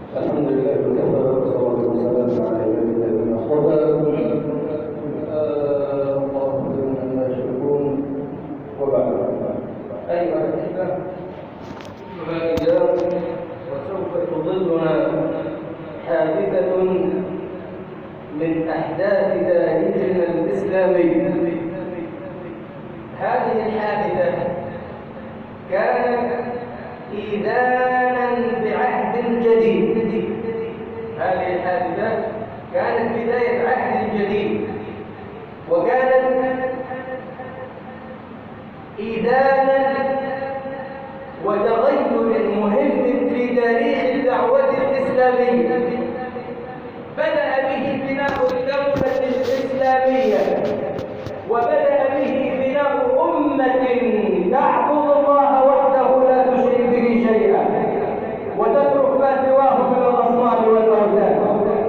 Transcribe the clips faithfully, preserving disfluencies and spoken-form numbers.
الحمد لله وكفى والصلاة والسلام على عباد الذين اصطفى. اللهم إنا نشكركم وبعد. أيها الأحبة فإياكم وسوف تظلنا حادثة من أحداث تاريخنا الإسلامي. هذه الحادثة كانت إذانا بعهد جديد. هذه الحادثة كانت بداية عهد جديد، وكانت إذانا وتغير مهم في تاريخ الدعوة الإسلامية. بدأ به بناء الدولة الإسلامية، وبدأ به بناء أمة تعبد الله وحده لا تشرك به شيئا وتترك ما سواه من الأصنام والأوثان.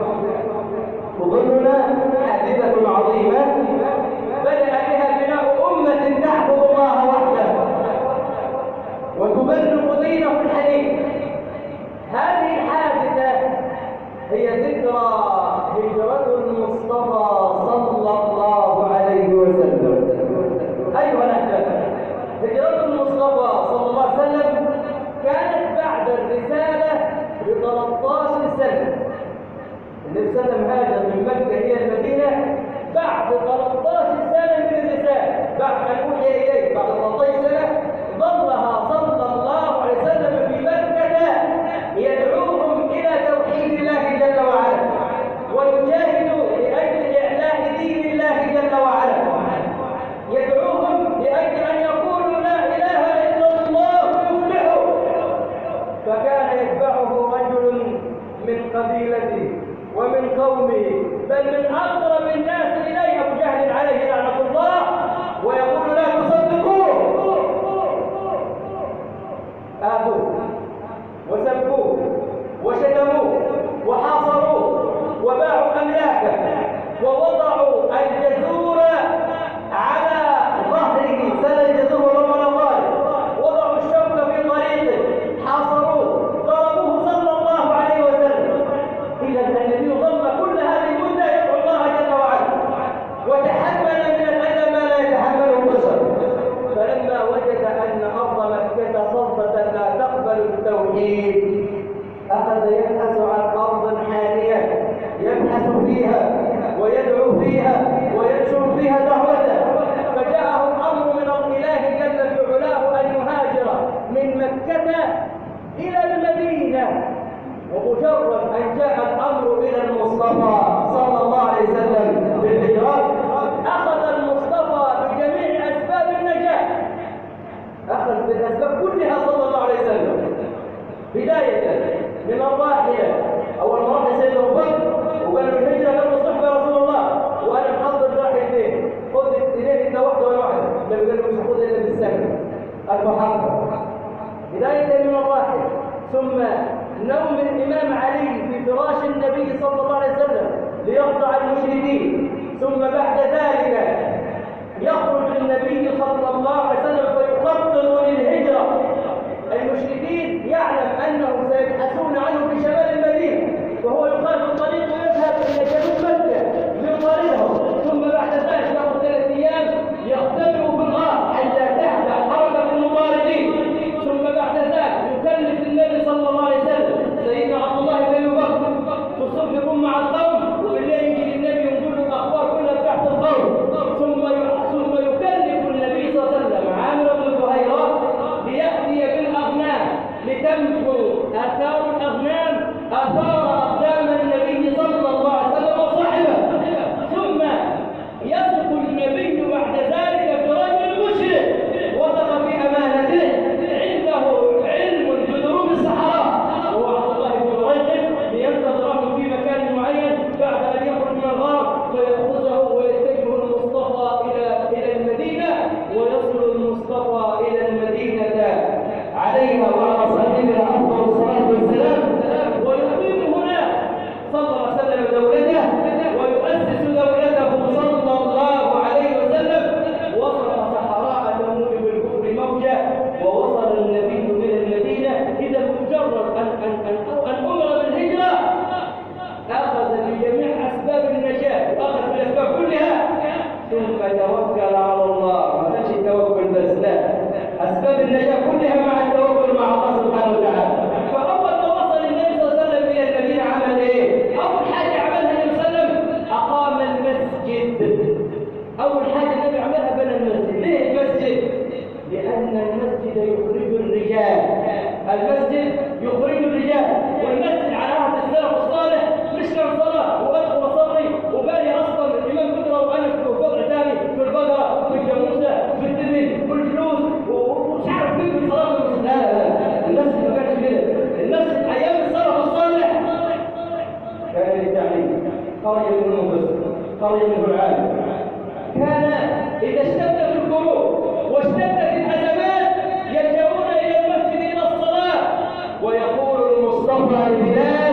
تظلنا حادثة عظيمة بدأ بها بناء أمة تعبد الله وحده وتبلغ دينه الحنيف. هذه الحادثة هي ذكرى هجرة المصطفى صلى الله عليه وسلم. أيها الأحباب، هجرة المصطفى صلى الله عليه وسلم كانت بعد الرسالة ب ثلاث عشرة سنة. النبي صلى الله عليه وسلم هاجر من مكة إلى المدينة بعد ثلاث عشرة سنة من الرسالة، بعد ما أوحي إليه بعد ثلاث عشرة سنة ظلها صلى الله عليه وسلم في مكة يدعوهم إلى توحيد الله جل وعلا ويجاهد لأجل إعلاء دين الله جل وعلا، يدعوهم لأجل أن يقولوا لا إله إلا الله يفلحوا. فكان يتبعه رجل من قبيلته ومن قومه بل من أقرب الناس إليه أبو جهل عليه لعنة الله، ويقول لا تصدقوه. آذوه وسبوه وشتموه وحاصروه وباعوا أملاكه ووضعوا الجزور على ظهره سل الجزور والمنظار، وضعوا الشوك في طريقه، حاصروه، ضربوه صلى الله عليه وسلم. إذا النبي ظل كل هذه المدة يدعو الله جل وعلا وتحمل من الأذى ما لا يتحمله البشر. فلما وجد أن أرض مكة صلبة لا تقبل التوحيد أخذ يبحث عن أرض حالية يبحث فيها ويدعو فيها وينشر فيها دعوته. فجاءه الأمر من الإله جل في علاه أن يهاجر من مكة إلى المدينة. ومجرد أن جاء الأمر إلى المصطفى صلى الله عليه وسلم بالهجرة أخذ المصطفى بجميع أسباب النجاة، أخذ بالأسباب كلها صلى الله عليه وسلم. بداية من الراحلة، أول ما راح سيدنا أبو بكر وقال له الهجرة قبل الصحبة يا رسول الله وأنا محضر راحلتين، خذ الاثنين أنت واحدة وأنا واحدة. النبي قال له مش هاخذها إلا بالسنة المحضر. بداية من الراحلة، ثم نوم الإمام علي في فراش النبي صلى الله عليه وسلم ليخضع المشركين، ثم بعد ذلك يخرج النبي صلى الله عليه وسلم فيخطط للهجرة. المشركين يعلم أنهم سيبحثون عنه في شمال المدينة، وهو يخالف الطريق ويذهب إلى جنوب مكة ليطاردهم، ثم بعد ذلك يأخذ ثلاث أيام يختبئ في الغار حتى تهدأ حركة المطاردين، ثم بعد ذلك يكلف النبي صلى الله عليه وسلم سيدنا عبد الله بن أبي بكر في الصبح يكون مع القوم وبالليل يجي النبي ينقل له الأخبار كلها تحت القوم، ثم ثم يكلف النبي صلى الله عليه وسلم عامر بن زهيرة ليأتي بالأغنام لتمحو آثار الأغنام آثار أقدام النبي صلى الله عليه وسلم وصحبه. ثم يثق النبي بعد ذلك برجل مشرك وثق في أمانته عنده علم بدروب الصحراء، وهو عبد الله بن رجل، لينتظره في مكان معين بعد أن يخرج من الغار فيأخذه ويتجه المصطفى إلى إلى المدينة، ويصل المصطفى إلى المدينة عليها وعلى صاحبها أفضل الصلاة والسلام، ويقيم هناك قرية منه العالم، كان إذا اشتدت الكروب واشتدت الأزمات يلجؤون إلى المسجد إلى الصلاة، ويقول المصطفى لبلال: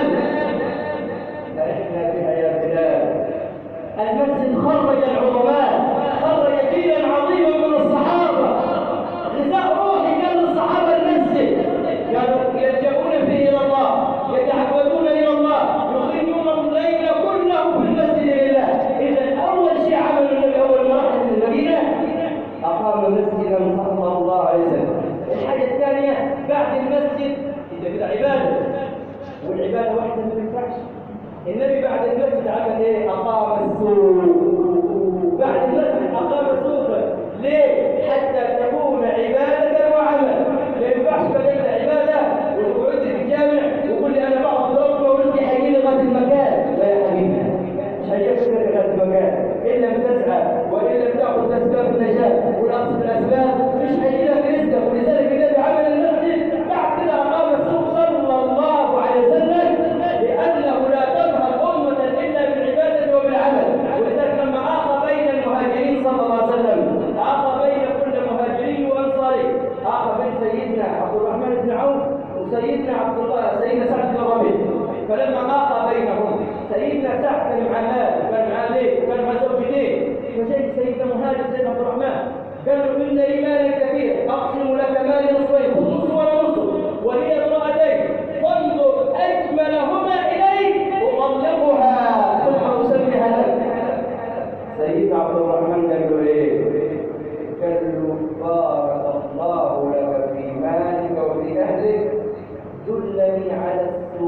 أرحنا بها يا بلال. المسجد خرج العظماء، خرج جيلا عظيما من الصحابة، غذاء روحي كان للصحابة المسجد، كانوا يلجؤون فيه إلى الله، يتعبدون إلى الله، يخرجون الليل كله في المسجد لله. إذا أول شيء عمله النبي أول ما راح المدينة أقام مسجدا صلى الله عليه وسلم. الحاجة الثانية بعد المسجد إذا كده عبادة، والعبادة واحدة ما تنفعش. النبي بعد المسجد عمل إيه؟ أقام السوق. بعد المسجد أقام السوق. ليه؟ حتى تكون عبادة وعمل. ما ينفعش بدأت عبادة وقعدت في الجامع وقول لي أنا بعض الأوقات ورزقي هيجي لي لغاية المكان. لا يا حبيبي، مش هيجيلك لغاية المكان إن لم تسعى وإن لم تأخذ أسباب النجاة والأخذ الأسباب مش هيجيلك رزقك. ولذلك النبي عمل المسجد بعد كده أقام السوق صلى الله عليه وسلم، لأنه لا تظهر أمة إلا بالعبادة وبالعمل. ولذلك لما آخى بين المهاجرين صلى الله عليه وسلم، آخى بين كل مهاجرين وأنصاري، آخى بين سيدنا عبد الرحمن بن عوف وسيدنا عبد الله سيدنا سعد بن ربيع. فلما آخى بينهم سيدنا سعد كان مع مال وكان مع بيت وكان مع زوجتين، فجاء سيدنا مهاجر سيدنا عبد الرحمن قال له: إن لي مال كثير أقسم لك مالي نصفين، خذ نصف ولا نصف، ولي امرأتين فانظر أجملهما إليك أطلقها ثم أسميها لك. سيدنا عبد الرحمن قال له إيه؟ قال له: بارك الله لك في مالك وفي أهلك، دلني على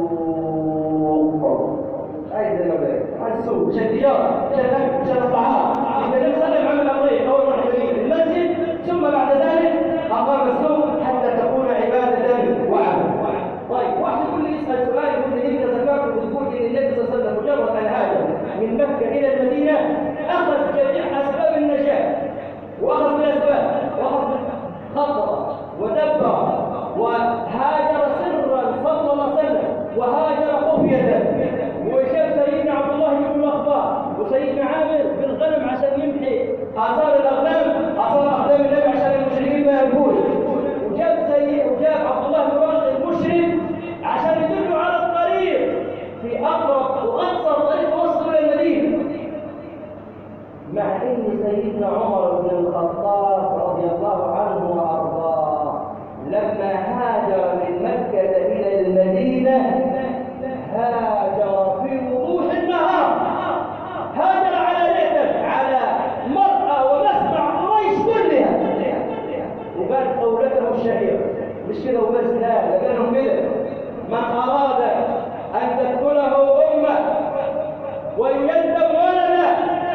السوق. عايز المبادئ على السوق، مش التجارة، مش الأكل، مش الطعام. إذا النبي صلى الله عليه وسلم عمل أمرين: أول مرة المسجد، ثم بعد ذلك أقام السوق حتى تكون عبادة وعمل. طيب واحد يقول لي يسأل سؤال يقول لي: أنت ذكرت وتقول إن النبي صلى الله عليه وسلم مجرد أن هاجر من مكة إلى المدينة أخذ جميع أسباب النجاة، وأخذ بالأسباب، وأخذ خطط ودبر، وهاجر سرا صلى الله عليه وسلم، وهاجر خفية. وشاف سيدنا عبد الله بن الأخبار وسيدنا عامر بالغنم عشان يمحي آثار الأغنام، آثار أقدام النبي عشان المشركين ما يركوش. وجاب سيد وجاب عبد الله بن واقد المشرك عشان يدلوا على الطريق في أقرب وأقصر طريق وصل إلى المدينة. مع إن سيدنا عمر بن الخطاب رضي الله عنه وأرضاه لما هاجر من مكة إلى المدينة هاجر في وضوح النهار، هاجر على رحلة على مرأى ومسمع قريش كلها، وقال قولته الشهيرة مش كده وبس، لا ده قالهم كده: من أراد أن تدخله أمة ويندم ولده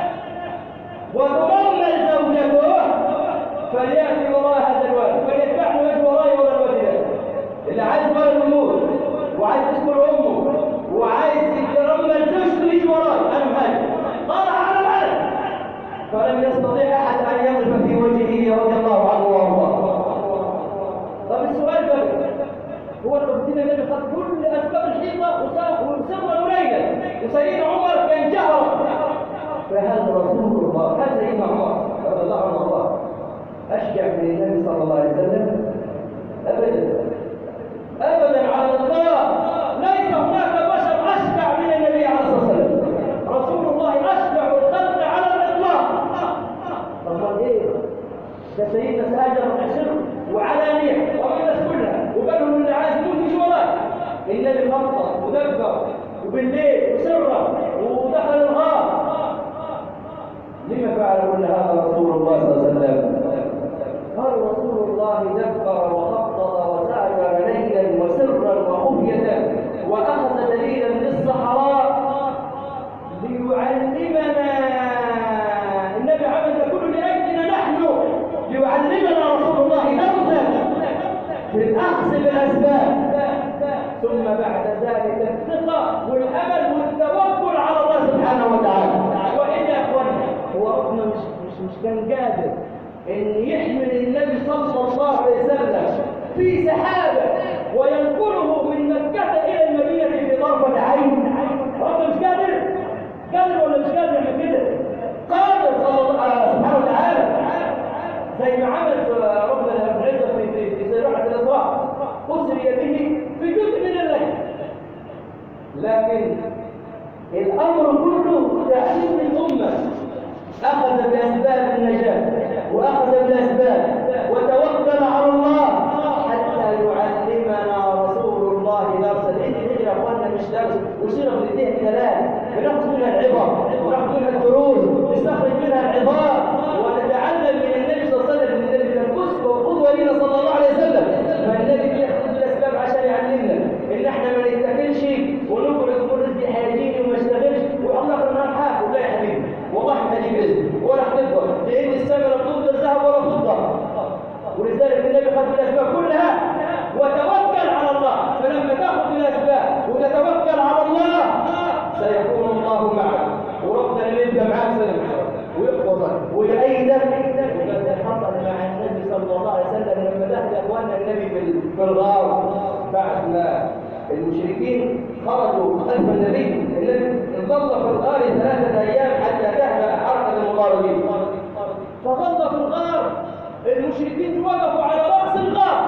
وترمل زوجته فليأتي وراء هذا الولد، فليتبعني وجه وراي ولا الولد ده. اللي عايز ولد يموت وعايز يشكر أمه وعايز يترمل زوجته يجي وراي، أنا مهاجر. طلع على الولد فلم يستطيع أحد أن يقف في وجهه رضي الله عنه وارضاه. طب السؤال بقى، هو القديم الذي خد كل أسباب الحيطة وسرا وليلا، وسيدنا عمر كان جهر، فهل رسول الله، هل سيدنا عمر رضي الله عنه وارضاه أشجع من النبي صلى الله عليه وسلم؟ أبدا أبدا على الإطلاق. ليس هناك بشر أشجع من النبي عليه الصلاة والسلام. رسول الله أشجع الخلق على الإطلاق. طب إيه؟ ده سيدنا سهاجر عشر وعلانية ومن كلها، وقالوا له اللي عايز يموت يجي وراك. النبي خطط ودبر وبالليل وسرا ودخل الغار. لما فعل كل هذا رسول الله صلى الله عليه وسلم؟ قال رسول الله دبر وخطط وسعر ليلا وسرا وخفية، وأخذ دليلا للصحراء ليعلمنا. النبي عمل ده كله لأجلنا نحن، ليعلمنا رسول الله درسا في الأخذ بالأسباب، ثم بعد ذلك الثقة والأمل والتوكل على الله سبحانه وتعالى. وإلا يا أخوانا هو ربنا مش مش مش كان قادر إن يحمل النبي صلى الله عليه وسلم في سحابة وينقله من مكة إلى المدينة في طرفة عين؟ ربنا مش قادر؟ قادر ولا مش قادر يعمل كده؟ لكن الأمر كله تعليم الأمة. أخذ بأسباب النجاة وأخذ بالأسباب وتوكل على الله حتى يعلمنا رسول الله درسا. العيد الهجرة يا أخواننا مش درس وسيرة بنديها كلام، بناخذ منها العبر، بناخذ منها الدروس، نستخرج منها العظات، ونتعلم من النبي صلى الله عليه وسلم. النبي كان أسوة وقدوة لنا صلى الله عليه وسلم، فالنبي بيأخذ بالأسباب عشان يعلمنا إن إحنا ما نتكلش ونقعد نقول رزقي هيجيني وما اشتغلش وعلى آخر النهار حاجة. لا يا حبيبي، والله ما هجيب رزق ولا هتقدر، لأن السماء لا بتقدر ذهب ولا فضة. ولذلك النبي خد بالأسباب كلها وتوكل على الله. فلما تأخذ بالأسباب وتتوكل على الله سيكون الله معك، وربنا يبقى معك سنة ويحفظك ويأيدك. وقد حصل مع النبي صلى الله عليه وسلم لما دخل اخواننا النبي في الغار بعد ما المشركين خرجوا خلف النبي. النبي ظل في الغار ثلاثة أيام حتى تهدأ حركة المقاربين. فظل في الغار، المشركين وقفوا على رأس الغار،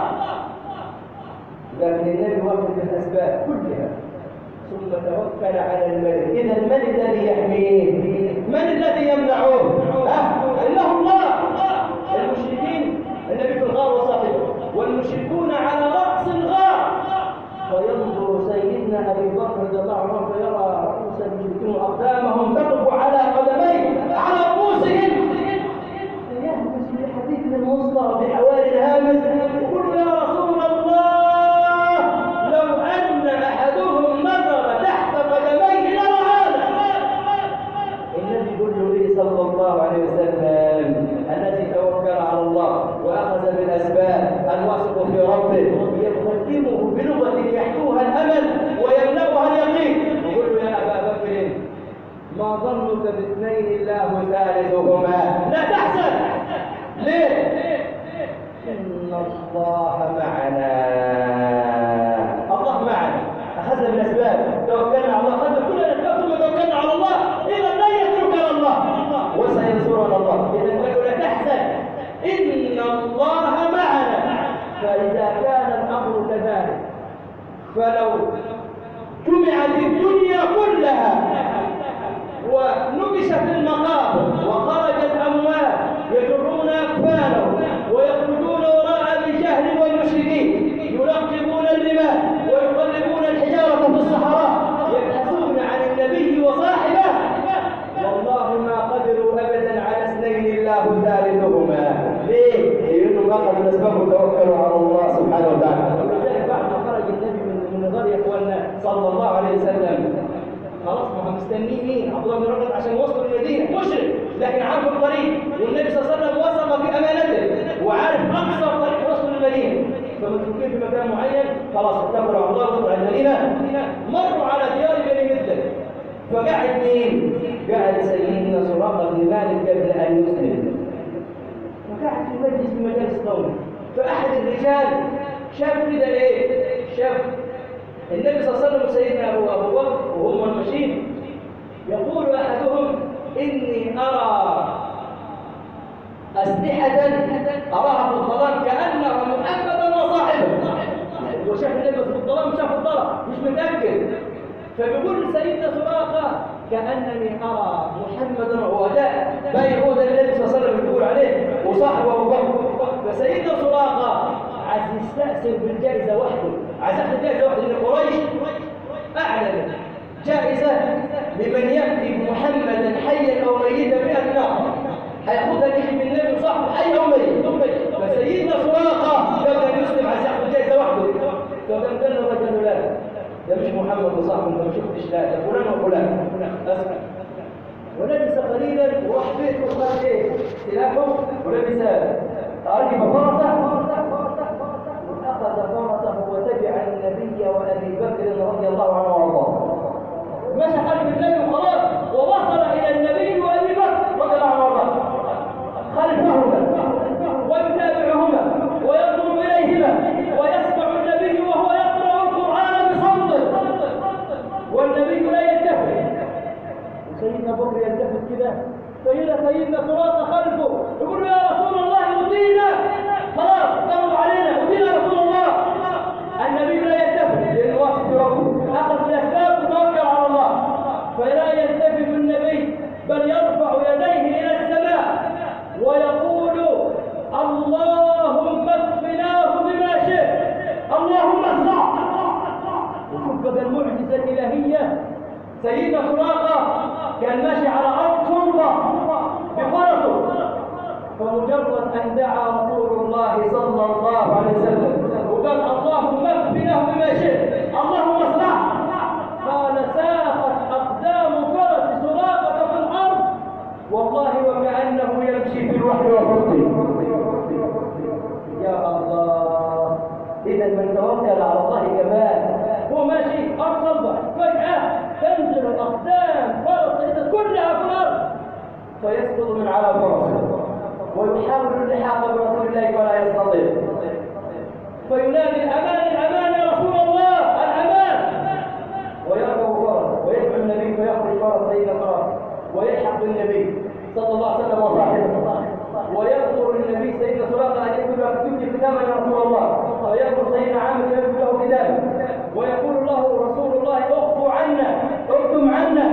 لكن النبي وقف بالأسباب كلها ثم توكل على الملك. إذا من الذي يحميه؟ من الذي يمنعه؟ إنه الله. المشركين النبي في الغار وصاحبه والمشركون على رأس الغار. فينظر سيدنا أبي بكر رضي الله عنه فيرى رؤوس المشركين أقدامهم تقف على قدميه على رؤوسهم. فيهمس بحديث المصطفى بحوالي الهامس يقول يا رسول الله لو أن أحدهم نظر تحت قدميه لرآنا. النبي يقول له إيه صلى الله عليه وسلم؟ الذي توكل على الله وأخذ بالأسباب الواثق في ربه يقدمه بلغة يحكوها الأمل ويملأها اليقين. يقول له يا أبا بكر ما ظنك باثنين الله ثالثهما؟ لا تحزن. ليه؟ إن الله معنا. الله معنا. أخذنا بالأسباب، توكلنا على الله، أخذنا كل الأسباب ثم توكلنا على الله. إذا لا يتركنا الله وسينصرنا الله. إذا لا تحزن إن الله معنا. فإذا كان الأمر كذلك فلو جمعت الدنيا كلها ونبشت المقابر وخرج الأموال يجرون أكفانهم ويخرجون وراء الجهل والمشركين يلقبون الرمال ويقلبون الحجارة في الصحراء يبحثون عن النبي وصاحبه، والله ما قدروا أبدا على اثنين الله ثالثهما. ليه؟ لأنهم أخذوا الأسباب وتوكلوا على الله سبحانه وتعالى. ولذلك بعد ما خرج النبي من الغار يا إخواننا صلى الله عليه وسلم خلاص ما هم مستنيين مين؟ عبد الله بن رجب عشان يوصلوا للمدينة مشرك، لكن عارف الطريق والنبي صلى الله عليه وسلم وثق في أمانته وعارف أقصر طريق وصلوا للمدينة. فمتركين في مكان معين خلاص اتكلوا على الله وصلوا على المدينة. مروا على ديار بني مثلك فقعد مين؟ قاعد سيدنا سراقة بن مالك قبل أن يسلم، فقعد في مجلس من مجالس قومه. فأحد الرجال شاف كده إيه؟ شاف النبي صلى الله عليه وسلم وسيدنا أبو أبو بكر وهم ماشيين. يقول أحدهم إني أرى أسلحة أراها في الظلام كأنها محمدا وصاحبه. وشاف النبي في الظلام وشاف الظلام مش متأكد. فبيقول سيدنا سراقة كأنني أرى محمدا وده باين هو ده النبي صلى الله عليه وسلم بيقول عليه وصاحبه أبو بكر. فسيدنا سراقة عايز يستأثر بالجائزة وحده، عايز ياخد جائزة وحده لأن قريش أعلنت جائزة لمن يأتي محمدا حيا أو ميتا مئة ناقة هياخدها تيجي من النبي وصاحبه حي أو ميت. فسيدنا سراقة قبل أن يسلم عايز ياخد جائزة وحده. فقام قال له الرجل لا ده مش محمد وصاحبه انت ما شفتش، لا ده فلان وفلان اسمع. ولبس قليلا وراح بيته وخد ايه؟ سلاحه ولبس ركب فرسه واخذ فرسه وتبع النبي وابي بكر رضي الله عنه وارضاه. مشى خلف النبي وخلاص ووصل الى النبي وابي بكر رضي الله عنه وارضاه خلفهما ويتابعهما وينظر اليهما ويسمع النبي وهو يقرا القران بصوته والنبي لا يلتفت. سيدنا بكر يلتفت كده فإذا سيدنا سراقة خلفه يقول له يا رسول الله أطينا خلاص قرب علينا أطينا يا رسول الله. النبي لا يلتفت لأنه واثق في ربه أخذ بالأسباب وتوكل سيدنا سراقة كان ماشي على أرض صلبة بفرسه، فمجرد أن دعا رسول الله صلى الله عليه وسلم وقال اللهم اغفر له بما شئت اللهم اصلح، قال ساقت أقدام فرس سراقة في الأرض والله وكأنه يمشي في الوحي والفضل. يا الله، إذا من توكل على الله كمان هو ماشي أرض صلبة فجأة تنزل أقدام فرس كلها في الأرض فيسقط من على فرسه ويحاول اللحاق برسول الله ولا يستطيع، فينادي الأمان الأمان يا رسول الله الأمان، ويركب فرسه ويدعو النبي فيخرج فرس سيدنا سراقة ويلحق بالنبي صلى الله عليه وسلم وصاحبه، ويذكر النبي سيدنا سراقة أن يكتب له كتب كتابا يا رسول الله، فيذكر سيدنا عامر يكتب له كتابا ويقول له رسول الله اخفوا عنا اكتم عنا،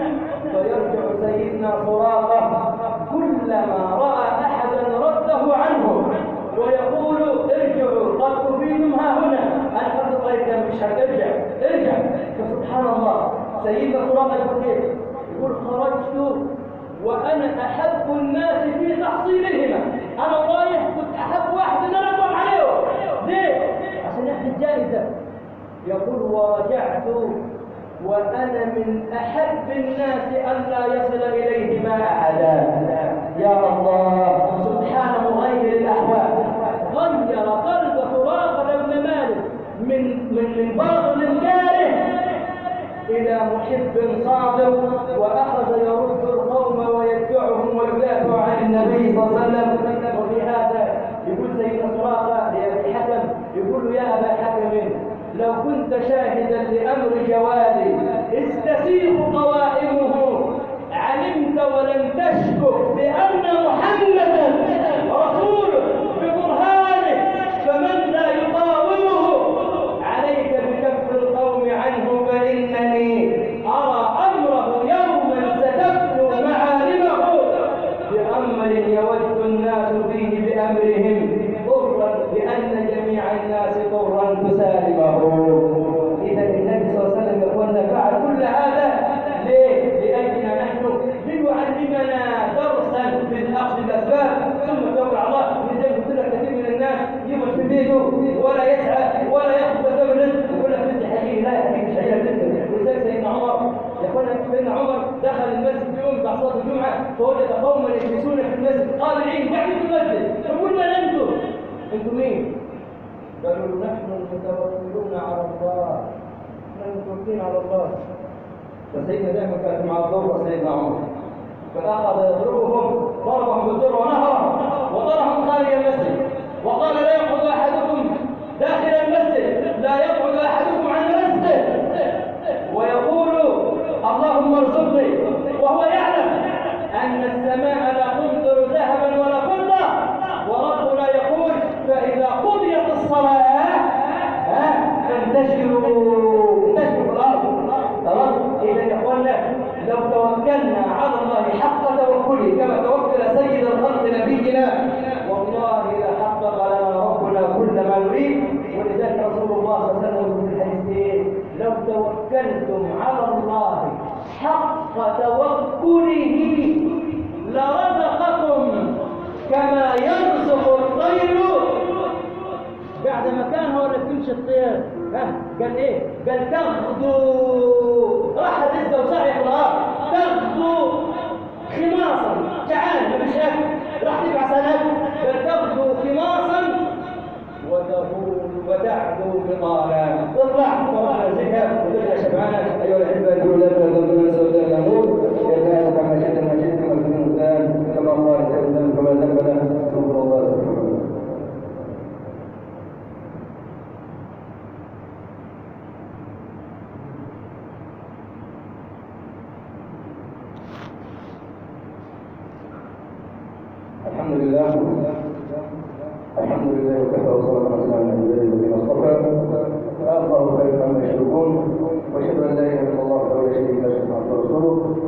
فيرجع سيدنا سراقة كلما رأى أحدا رده عنه ويقول ارجعوا قد كفيتم ها هنا، أنا قد طيب مش هترجع ارجع. فسبحان الله سيدنا سراقة يقول ايه؟ يقول خرجت وأنا أحب الناس في تحصيلهما، أنا رايح كنت أحب واحد إن أنا أقوم عليهم، ليه؟ عشان ياخد الجائزة. يقول ورجعت وأنا من أحب الناس أن لا يصل إليهما أحدا. يا الله سبحانه غير الأحوال، غير قلب سراقة بن مالك من من من باطل كاره إلى محب صادق، وأخذ يرد القوم ويدفعهم ويدافع عن النبي صلى الله عليه وسلم. وفي هذا يقول سيدنا سراقة لأبي حكم يقول يا أبا حكم لو كنت شاهدا لأمر جوالي استسيغ قوائمه علمت ولم تشكك بأن محمدا رسوله ببرهانه فمن لا يقاومه عليك بكف القوم عنه، فإنني أرى أمره يوما ستبدو معالمه بأمر يود الناس فيه بأمرهم ضرا لأن جميع الناس ضرا تسالمه. إذا النبي صلى الله عليه وسلم يقولنا فعل كل هذا ليه؟ لأجلنا نحن ليعلمنا درسا في الأخذ بالأسباب ثم توكل على الله. زي ما قلت لك كثير من الناس يقعد في بيته ولا يسعى ولا ياخذ أسباب الرزق يقول لك رزق حقيقي، لا يا حبيبي مش حقيقي الرزق. ولذلك سيدنا عمر يقول سيدنا عمر دخل المسجد في يوم بعد صلاة الجمعة فوجد قوما يجلسون في المسجد قابلين قاعدين في المسجد، يقول من أنتم؟ أنتم مين؟ قالوا نحن المتوكلون على الله، نحن متوكلين على الله. فسيدنا دائما كانت مع الضربة سيدنا عمر فأخذ يضربهم ضربهم بالضرب ونهرهم وطرحهم خارج المسجد وقال لا يقعد أحدكم داخل المسجد، لا يقعد أحدكم عن مسجد ويقول اللهم ارزقني وهو يعلم أن السماء لا تمطر ذهبا ولا فضة، وربنا يقول فإذا قضيت الصلاة فانتشروا انتشروا في الأرض. تمام؟ إذا يا إخوانا لو توكلنا على الله حق توكله كما توكل سيد الخلق نبينا والله لحقق لنا ربنا كل ما نريد. ولذلك رسول الله صلى الله عليه وسلم في الحديث لو توكلتم على الله حق توكله لرزقكم كما يرزق الطير. بعد ما كان هو اللي بتمشي الطير ها قال ايه؟ قال تغدو راح تزدى وسعي في الارض تغدو خماصا جعان ما فيش اكل راح تبع سنه قال تغدو خماصا وتقول وتعدو بطانا تطلع طبعا زكاه وترجع شبعانه. ايها الاحبه يقول لك ربنا سبحانه الامور يكاد كما شئت ما شئت كما في الانسان كما الله يتكلم كما ذنبنا نقول الله سبحانه. الحمد لله الحمد لله وكفى وصلى الله على نبينا الذين اصطفى الله خير عما يشركون واشهد ان لا اله الا الله وحده لا شريك له محمد رسوله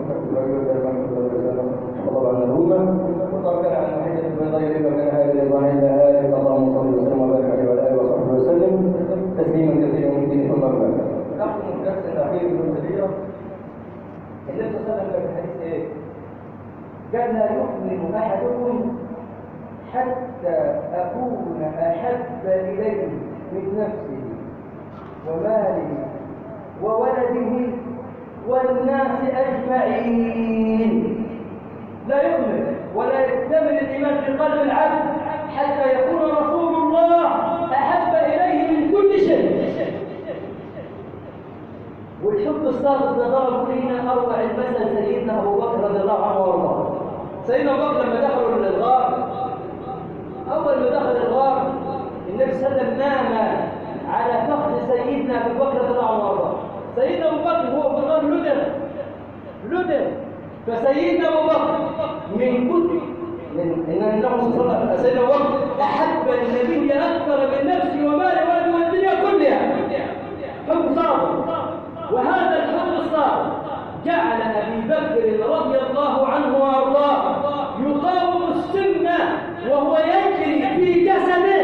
الله على الامه وتركنا عن محجه من غير ما كان هذا الا هذا. اللهم صل وسلم وبارك عليه وعلى اله وصحبه وسلم تسليما كثيرا من دين ثم بعد. نختم الدرس الاخير من السيره النبي صلى الله عليه وسلم في الحديث ايه؟ قال لا يؤمن احدكم حتى اكون احب اليه من نفسه وماله وولده والناس اجمعين. لا يؤمن ولا يكتمل الايمان في قلب العبد حتى يكون رسول الله احب اليه من كل شيء. والحب الصادق ده ضرب فينا اروع المثل سيدنا ابو بكر رضي الله عنه وارضاه. سيدنا ابو بكر لما دخلوا الغار، اول ما دخل الغار النبي صلى الله عليه وسلم نام على فخذ سيدنا ابو بكر رضي الله عنه وارضاه. سيدنا ابو بكر هو في الغار لدر لدر فسيدنا ابو بكر من كتر من ان النبي صلى الله عليه وسلم سيدنا ابو بكر احب النبي اكثر من نفسه وماله وولده والدنيا كلها. حب صادق، وهذا الحب الصادق جعل ابي بكر رضي الله عنه وارضاه يقاوم السنه وهو يجري في جسده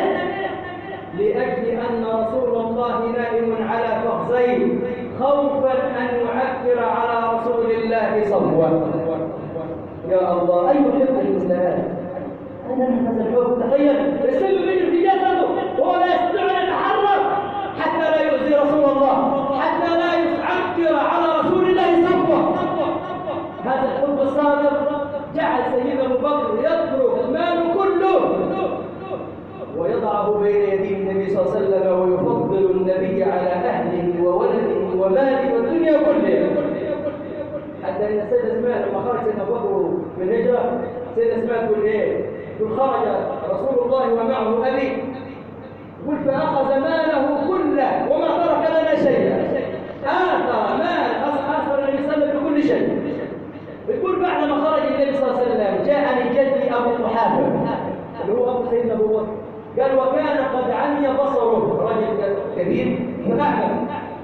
لاجل ان رسول الله نائم على فخذيه خوفا ان يعكر على رسول الله صفوه. يا الله اي حب الاسلام! انا نحن الحب، تخيل السم يجري في جسده وهو لا يستطيع ان يتحرك حتى لا يؤذي رسول الله، حتى لا يعكر على رسول الله صفوه. هذا الحب الصادق جعل سيدنا ابو بكر يترك المال كله ويضعه بين يدي النبي صلى الله عليه وسلم ويفضل النبي على اهله وولده وماله والدنيا كلها. حتى ان السيده اسماء لما خرج سيدنا ابو بكر من الهجره، السيده اسماء تقول ايه؟ تقول خرج رسول الله ومعه ابي، يقول فاخذ ماله كله وما ترك لنا شيئا. اثر مال اثر النبي صلى الله عليه وسلم بكل شيء. يقول بعد ما خرج النبي صلى الله عليه وسلم جاءني جدي ابو قحافه اللي هو ابو سيدنا ابو بكر، قال وكان قد عمي بصره، رجل كبير فأعمى.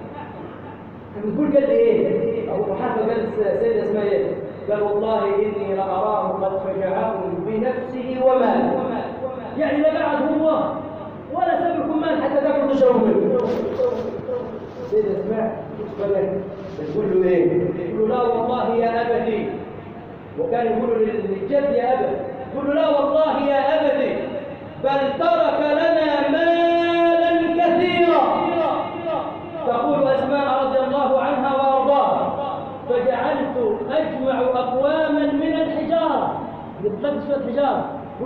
يقول قال لي ايه؟ ابو قحافه قال السيده اسمها ايه؟ قال والله اني لاراه قد فجعكم بنفسه وماله. يعني لا بعد هو ولا سبكم مال حتى تاكلوا تشربوا منه. السيده اسماء تقول له ايه؟ يقول له لا والله يا ابتي، وكان يقول للجد يا ابت، يقول له لا والله يا ابتي بل ترك لنا مالا كثيرا. تقول اسماء رضي الله عنها وارضاها فجعلت اجمع اقواما من الحجاره، نتلبس في الحجاره،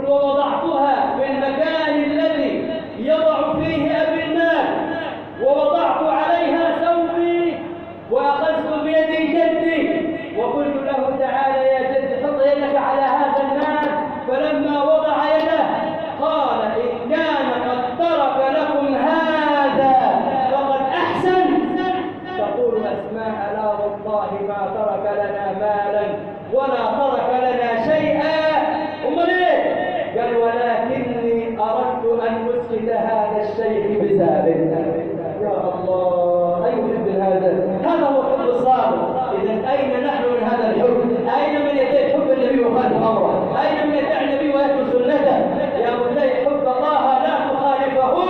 ووضعتها في المكان الذي يضع فيه ابي المال، ووضعت عليها ثوبي واخذت بيد جدي وقلت له تعالى يا جدي حط يدك على هذا المال. فلما وضع يده قال إن كان قد ترك لكم هذا فقد أحسن. تقول أسماء لا والله ما ترك لنا مالا ولا ترك لنا شيئا. أمال إيه؟ قال ولكني أردت أن أسكت هذا الشيخ بسببه. يا الله أي حب هذا! هذا هو الحب الصادق. إذا أين نحن من هذا الحب؟ أين من يدعي حب النبي وخالف أمره؟ أين من يدعي النبي ويترك سنته؟ يا مدعي حب الله لا تخالفه،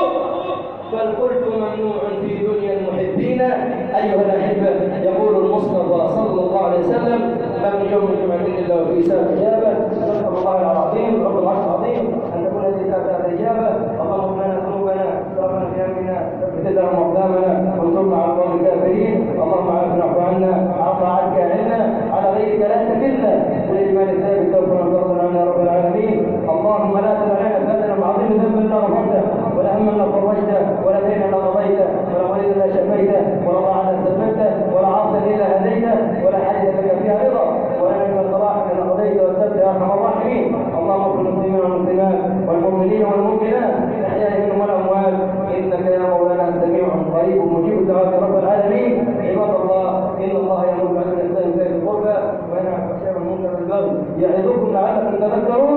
فالخلف ممنوع في دنيا المحبين. أيها الأحبة، يقول المصطفى صلى الله عليه وسلم ما من يوم يجمع إلا وفي ساعة إجابة. نسأل الله العظيم رب العرش العظيم أن تكون هذه ساعة الإجابة. اللهم لنا ذنوبنا اسرافنا في أمرنا ثبت لهم أقدامنا وانصرنا على القوم الكافرين. اللهم عافنا واعف عنا عفا عنك عنا على غيرك لا تكلنا بالإيمان الثابت توفنا وترضى عنا يا رب العالمين. اللهم لا تدع لنا ذنبا عظيم ذنبا لا غفرته ولا هما لا فرجته ولا دينا لا قضيته ولا مريضا لا شفيته ولا ضاعا لا سلمته ولا عاصيا الا هديته ولا حاجه لك فيها رضا ولا نعم صلاحك ان قضيت وسبت يا ارحم الراحمين. اللهم اغفر للمسلمين والمسلمات والمؤمنين والمؤمنات الاحياء منهم والاموات انك يا مولانا سميع قريب مجيب الدعوات يا رب العالمين. عباد الله ان الله يامر بالعدل والاحسان وايتاء ذي القربى وينهى عن الفحشاء والمنكر والبغي يعظكم لعلكم تذكرون.